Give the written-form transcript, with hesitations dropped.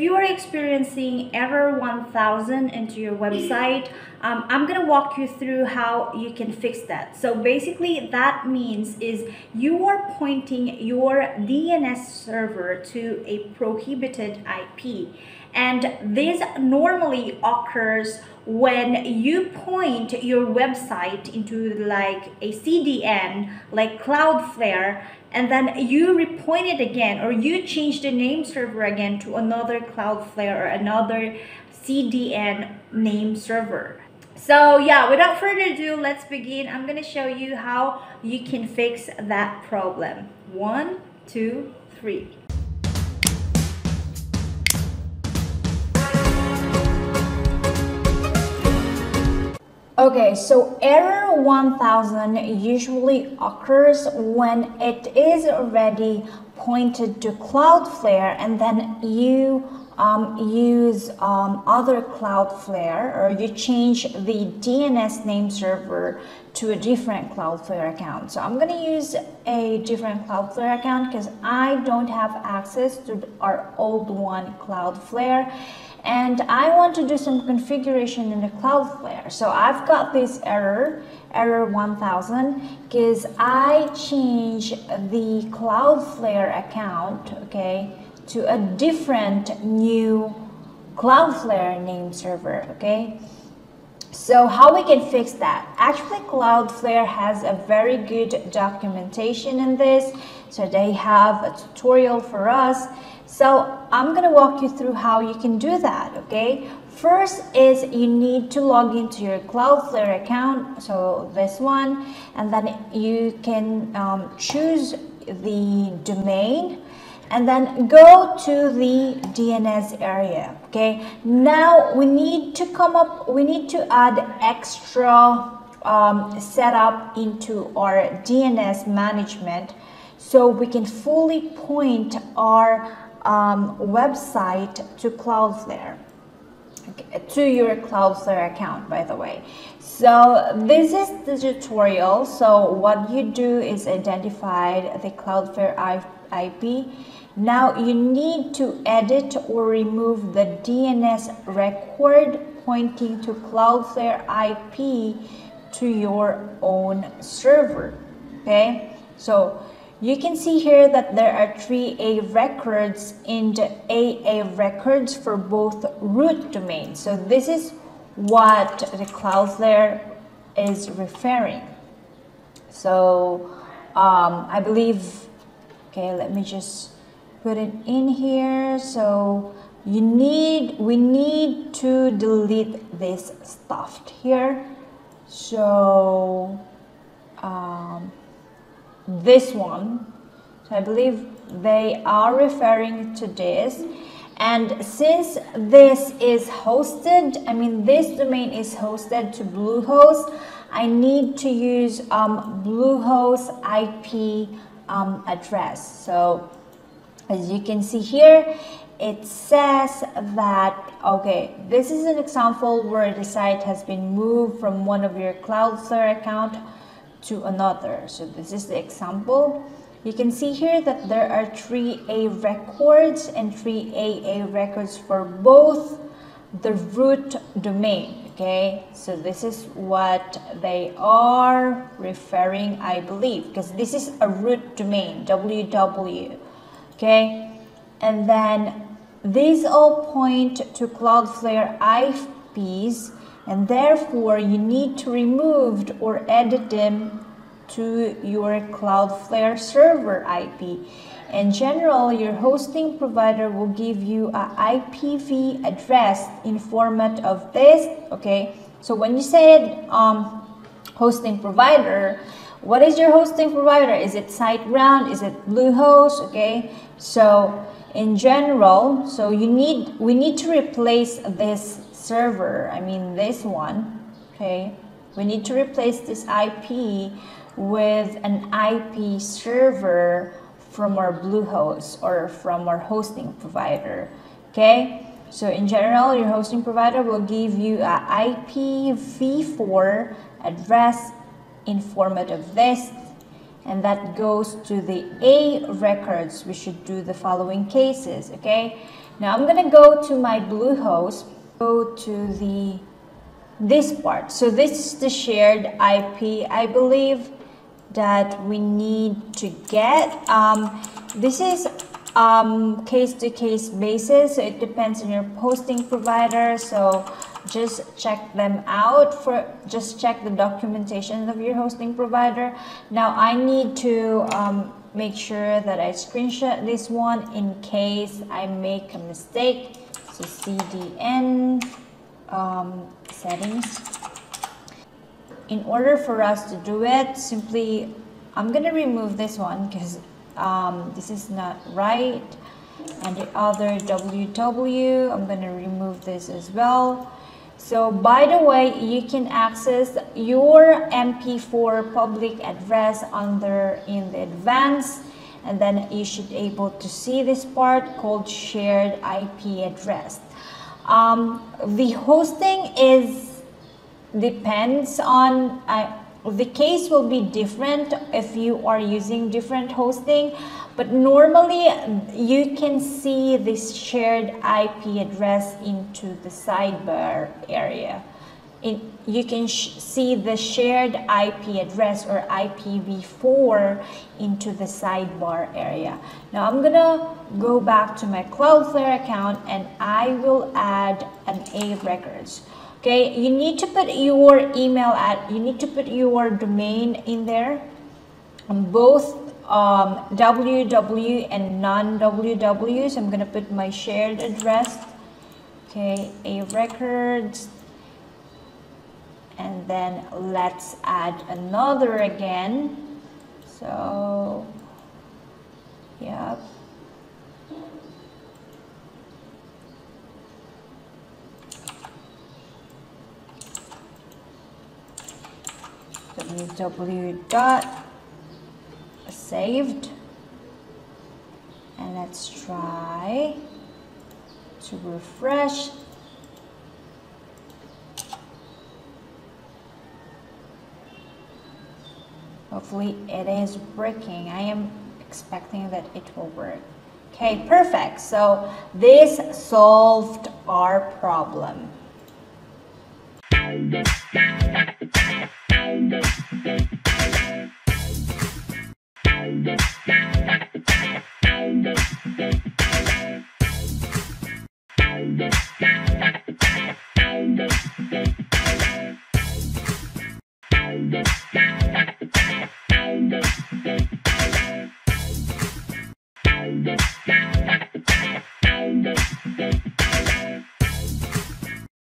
you are experiencing error 1000 into your website, I'm gonna walk you through how you can fix that. So basically that means is you are pointing your DNS server to a prohibited IP. And this normally occurs when you point your website into like a CDN, like Cloudflare, and then you repoint it again, or you change the name server again to another Cloudflare or another CDN name server. So yeah, without further ado, let's begin. I'm gonna show you how you can fix that problem. 1, 2, 3. Okay, so error 1000 usually occurs when it is already pointed to Cloudflare and then you use other Cloudflare, or you change the DNS name server to a different Cloudflare account. So I'm going to use a different Cloudflare account because I don't have access to our old one, Cloudflare. And I want to do some configuration in the Cloudflare. So I've got this error 1000, because I changed the Cloudflare account, okay, to a different new Cloudflare name server, okay. So how we can fix that? Actually, Cloudflare has a very good documentation in this. So they have a tutorial for us. So I'm going to walk you through how you can do that, okay? First is you need to log into your Cloudflare account, so this one, and then you can choose the domain and then go to the DNS area, okay? Now we need to add extra setup into our DNS management so we can fully point our website to Cloudflare, okay, to your Cloudflare account, by the way. So this is the tutorial. So what you do is identify the Cloudflare IP. Now you need to edit or remove the DNS record pointing to Cloudflare IP to your own server, okay? So you can see here that there are 3 A records and AA records for both root domains. So this is what the Cloudflare is referring. So I believe, okay, let me just put it in here. So we need to delete this stuff here. So this one, so I believe they are referring to this, and since this is hosted, I mean this domain is hosted to Bluehost, I need to use Bluehost IP address. So as you can see here, it says that, okay, this is an example where the site has been moved from one of your Cloudflare account to another. So this is the example. You can see here that there are 3 A records and 3 AA records for both the root domain, okay? So this is what they are referring, I believe, because this is a root domain, www, okay? And then these all point to Cloudflare IPs, and therefore you need to remove or edit them to your Cloudflare server IP. In general, your hosting provider will give you a IPv address in format of this, okay? So when you said hosting provider, what is your hosting provider? Is it SiteGround? Is it Bluehost? Okay, so in general, so we need to replace this server, I mean this one, okay? We need to replace this IP with an IP server from our Bluehost or from our hosting provider, okay? So in general, your hosting provider will give you a IPv4 address in format of this, and that goes to the A records. We should do the following cases, okay? Now I'm gonna go to my Bluehost, go to this part. So this is the shared IP, I believe, that we need to get. This is case-to-case basis, so it depends on your hosting provider. So just check them out, just check the documentation of your hosting provider. Now I need to make sure that I screenshot this one in case I make a mistake. So CDN settings. In order for us to do it, simply I'm gonna remove this one because this is not right, and the other www, I'm gonna remove this as well. So by the way, you can access your MP4 public address in the advanced, and then you should be able to see this part called shared IP address. The hosting depends on the case will be different if you are using different hosting, but normally you can see this shared IP address into the sidebar area. You can see the shared IP address or IPv4 into the sidebar area. Now I'm gonna go back to my Cloudflare account and I will add an A records. Okay, you need to put your email you need to put your domain in there, both www and non-www. So I'm gonna put my shared address. Okay, A records, and then let's add another again. So yeah. www.saved, and let's try to refresh. Hopefully it is working. I am expecting that it will work. Okay, perfect. So this solved our problem.